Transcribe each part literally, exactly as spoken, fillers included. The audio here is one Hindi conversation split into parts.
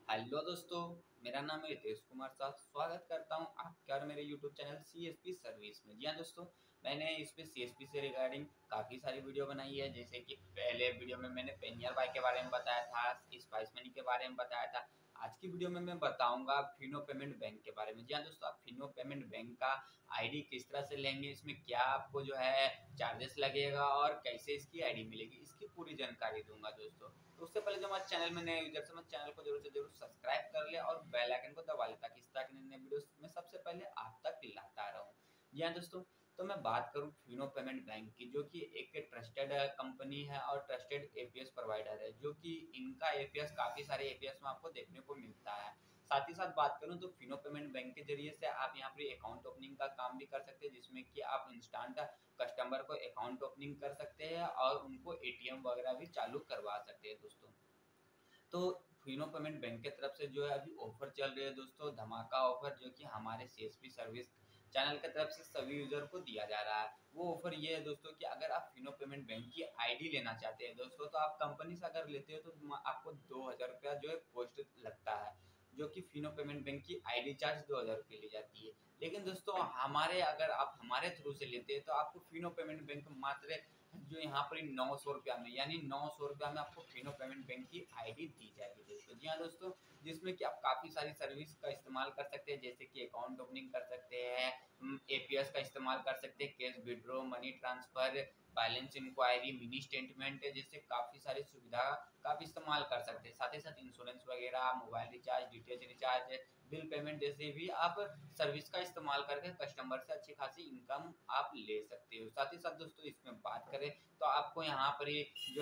हेलो दोस्तों, मेरा नाम है रितेश कुमार साह। स्वागत करता हूं आपके और मेरे यूट्यूब चैनल सीएसपी सर्विस में। जी हाँ दोस्तों, मैंने इस पे सीएसपी से रिगार्डिंग काफ़ी सारी वीडियो बनाई है। जैसे कि पहले वीडियो में मैंने पेनियर बाइक के बारे में बताया था, स्पाइस मनी के बारे में बताया था। आज की वीडियो में मैं बताऊंगा फिनो पेमेंट बैंक के बारे में। जी हाँ दोस्तों, आप फिनो पेमेंट बैंक का आईडी किस तरह से लेंगे, इसमें क्या आपको जो है चार्जेस लगेगा और कैसे इसकी आईडी मिलेगी, इसकी पूरी जानकारी दूंगा दोस्तों। तो उससे पहले जो हमारे चैनल में नए यूजर से हमारे चैनल को जरूर से जरूर सब्सक्राइब कर ले और बेल आइकन को दबा ले, ताकि इस तरह के नए वीडियोस में सबसे पहले आप तक लाता रहूं। जी हाँ दोस्तों, तो मैं बात करूं फिनो पेमेंट बैंक की, जो कि एक ट्रस्टेड कंपनी है और ट्रस्टेड एपीएस प्रोवाइडर है, जो कि इनका एपीएस काफ़ी सारे एपीएस में आपको देखने को मिलता है। साथ ही साथ बात करूं तो फिनो पेमेंट बैंक के जरिए से आप यहाँ पर अकाउंट ओपनिंग का काम भी कर सकते हैं, जिसमें कि आप इंस्टेंट कस्टमर को अकाउंट ओपनिंग कर सकते हैं और उनको एटीएम वगैरह भी चालू करवा सकते हैं दोस्तों। तो फिनो पेमेंट बैंक की तरफ से जो है अभी ऑफर चल रही है दोस्तों, धमाका ऑफर, जो कि हमारे सीएसपी सर्विस चैनल की तरफ से सभी यूजर को दिया जा रहा है। वो ऑफर ये है दोस्तों कि अगर आप फिनो पेमेंट बैंक की आईडी लेना चाहते हैं दोस्तों, तो आप कंपनी से अगर लेते हो तो आपको दो हजार रुपया जो है पोस्ट लगता है, जो कि फिनो पेमेंट बैंक की आईडी चार्ज दो हजार रुपये ली जाती है। लेकिन दोस्तों हमारे अगर आप हमारे थ्रू से लेते हैं तो आपको फिनो पेमेंट बैंक मात्र जो यहाँ पर नौ सौ रुपया में, यानी नौ सौ रुपया में आपको फिनो पेमेंट बैंक की आईडी दी जाएगी दोस्तों। जी हाँ दोस्तों, जिसमें कि आप काफ़ी सारी सर्विस का इस्तेमाल कर सकते हैं, जैसे कि अकाउंट ओपनिंग कर सकते हैं, एपीएस का इस्तेमाल कर सकते हैं, cash withdraw, money transfer, balance enquiry, mini statement, जैसे काफ़ी सारी सुविधा का भी इस्तेमाल कर सकते हैं। साथ ही साथ इंश्योरेंस वगैरह, mobile recharge, DTH recharge, bill payment जैसे भी आप सर्विस का इस्तेमाल करके कस्टमर से अच्छी खासी इनकम आप ले सकते हो। साथ ही साथ दोस्तों इसमें बात करें तो आपको यहाँ पर ही जो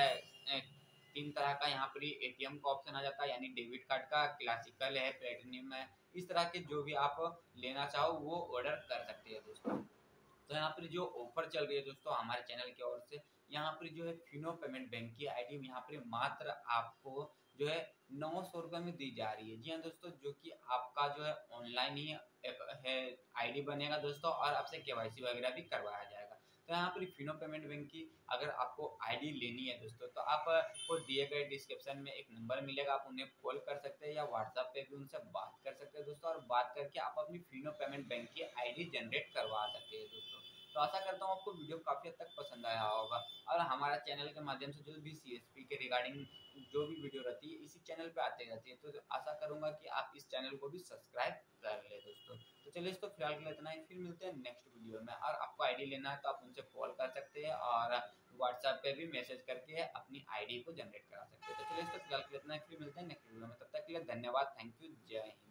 है तीन तरह का यहाँ पर ही एटीएम का ऑप्शन आ जाता है, यानी डेबिट कार्ड का, क्लासिकल है, प्लेटिनियम है। इस तरह के जो भी आप लेना चाहो वो ऑर्डर कर सकते हैं दोस्तों। तो यहाँ पर जो ऑफर चल रही है दोस्तों हमारे चैनल की ओर से, यहाँ पर जो है फिनो पेमेंट बैंक की आईडी यहाँ पर मात्र आपको जो है नौ सौ रुपये में दी जा रही है। जी हाँ दोस्तों, जो कि आपका जो है ऑनलाइन ही एक है आईडी बनेगा दोस्तों, और आपसे केवाईसी वगैरह भी करवाया जाएगा। तो यहाँ पर फिनो पेमेंट बैंक की अगर आपको आईडी लेनी है दोस्तों, तो आपको दिए गए डिस्क्रिप्शन में एक नंबर मिलेगा, आप उन्हें कॉल कर सकते हैं या व्हाट्सएप पे भी उनसे बात कर सकते हैं दोस्तों, और बात करके आप अपनी फिनो पेमेंट बैंक की आईडी जनरेट करवा सकते हैं दोस्तों। तो आशा करता हूँ आपको वीडियो काफ़ी हद तक पसंद आया होगा, और हमारा चैनल के माध्यम से जो भी सीएसपी के रिगार्डिंग जो भी वीडियो रहती है इसी चैनल पे आते रहती है। तो आशा करूंगा कि आप इस चैनल को भी सब्सक्राइब कर ले दोस्तों। तो चलिए दोस्तों, फिलहाल के लिए इतना ही, फिर मिलते हैं नेक्स्ट वीडियो में। और आपको आईडी लेना है तो आप उनसे कॉल कर सकते हैं और व्हाट्सएप पे भी मैसेज करके अपनी आईडी को जनरेट करा सकते हैं। तो चलिए दोस्तों, फिलहाल के लिए इतना ही, फिर मिलते हैं नेक्स्ट वीडियो में। तब तक के लिए धन्यवाद, थैंक यू, जय हिंद।